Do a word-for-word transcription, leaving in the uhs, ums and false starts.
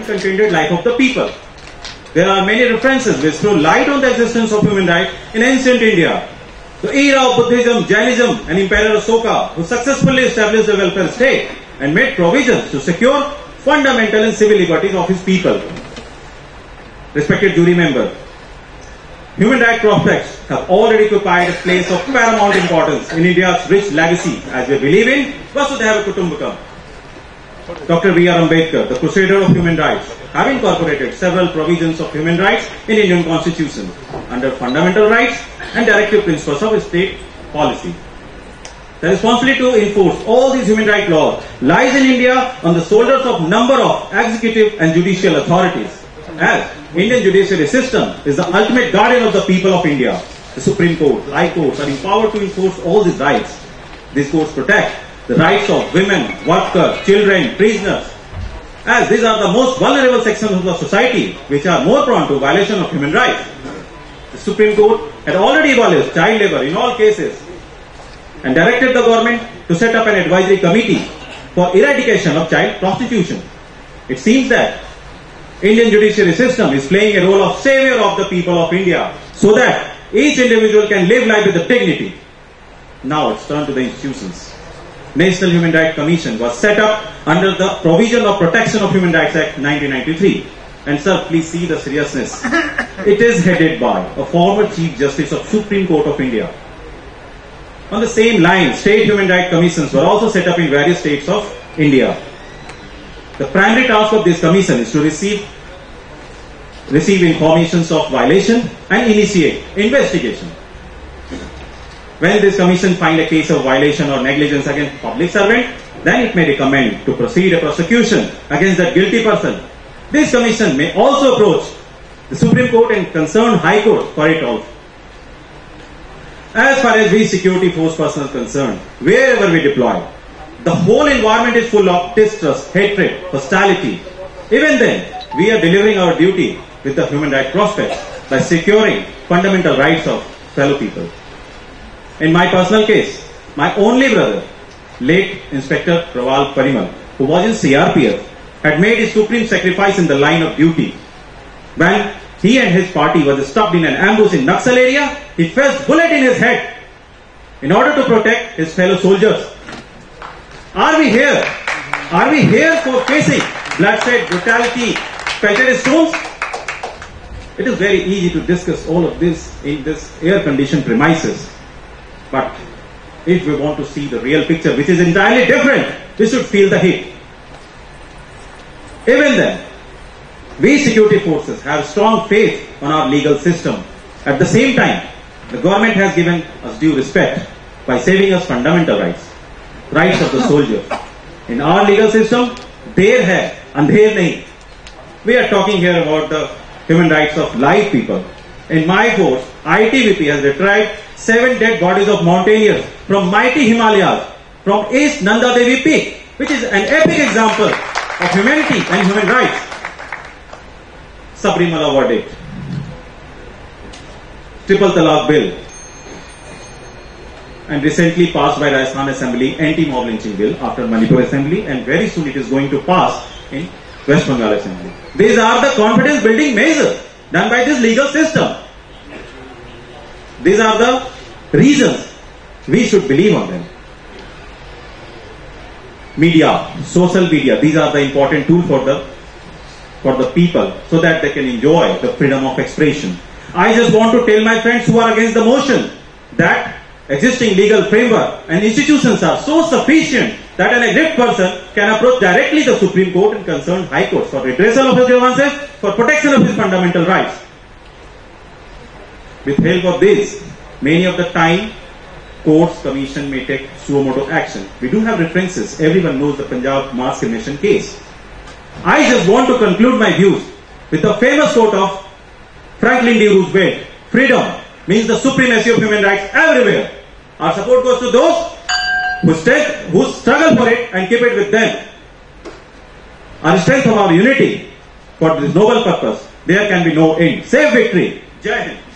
contented life of the people. There are many references which throw light on the existence of human rights in ancient India. The era of Buddhism, Jainism and Emperor Asoka, who successfully established the welfare state and made provisions to secure fundamental and civil liberties of his people. Respected jury member, human rights prospects have already occupied a place of paramount importance in India's rich legacy, as we believe in Vasudhaiva Kutumbakam. Doctor B R Ambedkar, the crusader of human rights, have incorporated several provisions of human rights in Indian Constitution under fundamental rights and directive principles of state policy. The responsibility to enforce all these human rights laws lies in India on the shoulders of number of executive and judicial authorities, as Indian judiciary system is the ultimate guardian of the people of India. The Supreme Court, High Courts are empowered to enforce all these rights. These courts protect the rights of women, workers, children, prisoners, as these are the most vulnerable sections of the society which are more prone to violation of human rights. The Supreme Court had already abolished child labour in all cases and directed the government to set up an advisory committee for eradication of child prostitution. It seems that Indian judiciary system is playing a role of savior of the people of India so that each individual can live life with dignity. Now it's turned to the institutions. National Human Rights Commission was set up under the provision of Protection of Human Rights Act nineteen ninety-three. And sir, please see the seriousness. It is headed by a former Chief Justice of Supreme Court of India. On the same line, state human rights commissions were also set up in various states of India. The primary task of this commission is to receive, receive informations of violation and initiate investigation. When this commission find a case of violation or negligence against public servant, then it may recommend to proceed a prosecution against that guilty person. This commission may also approach the Supreme Court and concerned High Court for it also. As far as we security force personnel are concerned, wherever we deploy, the whole environment is full of distrust, hatred, hostility. Even then, we are delivering our duty with the human rights prospects by securing fundamental rights of fellow people. In my personal case, my only brother, late Inspector Rawal Parimal, who was in C R P F, had made his supreme sacrifice in the line of duty. When he and his party were stopped in an ambush in Naxal area, he felt a bullet in his head in order to protect his fellow soldiers. Are we here? Are we here for facing bloodshed, brutality, pelted stones? It is very easy to discuss all of this in this air-conditioned premises. But if we want to see the real picture, which is entirely different, we should feel the heat. Even then, we security forces have strong faith on our legal system. At the same time, the government has given us due respect by saving us fundamental rights, rights of the soldier. In our legal system, there hai, andher nahi. We are talking here about the human rights of live people. In my force, I T B P has retrieved seven dead bodies of mountaineers from mighty Himalayas, from East Nanda Devi Peak, which is an epic example of humanity and human rights. Sabrimala verdict, Triple Talaq Bill, and recently passed by Rajasthan Assembly anti-mob lynching bill after Manipur Assembly, and very soon it is going to pass in West Bengal Assembly. These are the confidence building measures done by this legal system. These are the reasons we should believe on them. Media, social media, these are the important tool for the for the people so that they can enjoy the freedom of expression. I just want to tell my friends who are against the motion that existing legal framework and institutions are so sufficient that an aggrieved person can approach directly the Supreme Court and concerned High Court for redressal of his grievances, for protection of his fundamental rights. With help of this, many of the time, courts, commission may take suo motu action. We do have references. Everyone knows the Punjab mass cremation case. I just want to conclude my views with the famous quote of Franklin D. Roosevelt: freedom means the supremacy of human rights everywhere. Our support goes to those who, strength, who struggle for it and keep it with them. Our strength of our unity for this noble purpose, there can be no end. Save victory. Jai Hind.